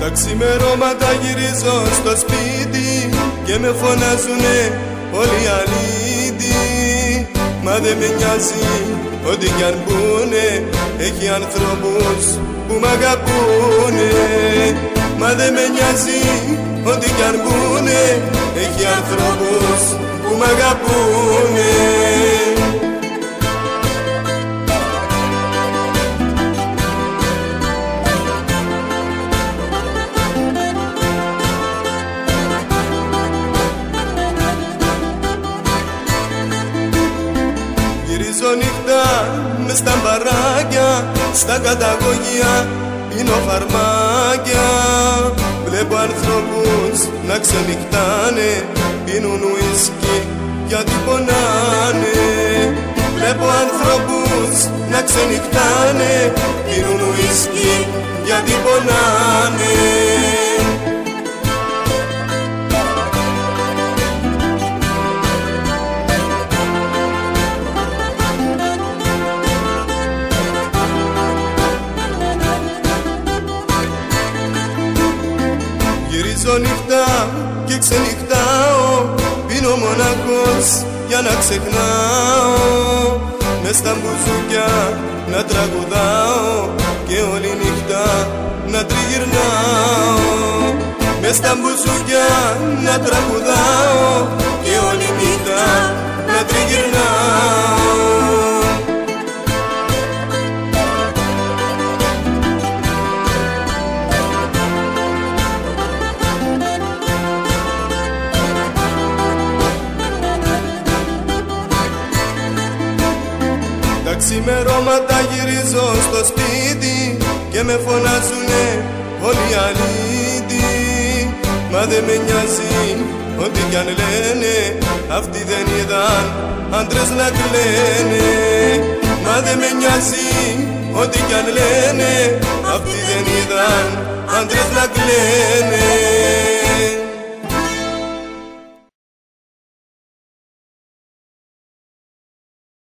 Τα ξημερώματα γυρίζω στο σπίτι και με φωνάζουνε όλοι οι αλήτοι. Μα δεν με νοιάζει ό,τι κι αν πούνε, έχει ανθρώπους που μ' αγαπούνε. Μα δεν με νοιάζει ό,τι κι αν πούνε, έχει ανθρώπους που μ' αγαπούνε. Γυρίζω νύχτα μες στα μπαράκια, στα καταγωγεία πίνω φαρμάκια. Βλέπω ανθρώπους να ξενυχτάνε, πίνουν ουίσκι γιατί πονάνε. Βλέπω ανθρώπους να ξενυχτάνε, πίνουν ουίσκι γιατί πονάνε. Γυρίζω νύχτα και ξενυχτάω, πίνω μοναχός για να ξεχνάω. Μες στα μπουζούκια να τραγουδάω και όλη νύχτα να τριγυρνάω. Μες στα μπουζούκια να τραγουδάω και όλη νύχτα να τριγυρνάω. Τα ξημερώματα γυρίζω στο σπίτι και με φωνάζουνε όλοι οι αλήτοι. Μα δεν με νοιάζει ό,τι κι αν λένε, αυτοί δεν είδαν άντρες να κλαίνε. Μα δεν με νοιάζει ό,τι κι αν λένε, αυτοί δεν είδαν άντρες να κλαίνε.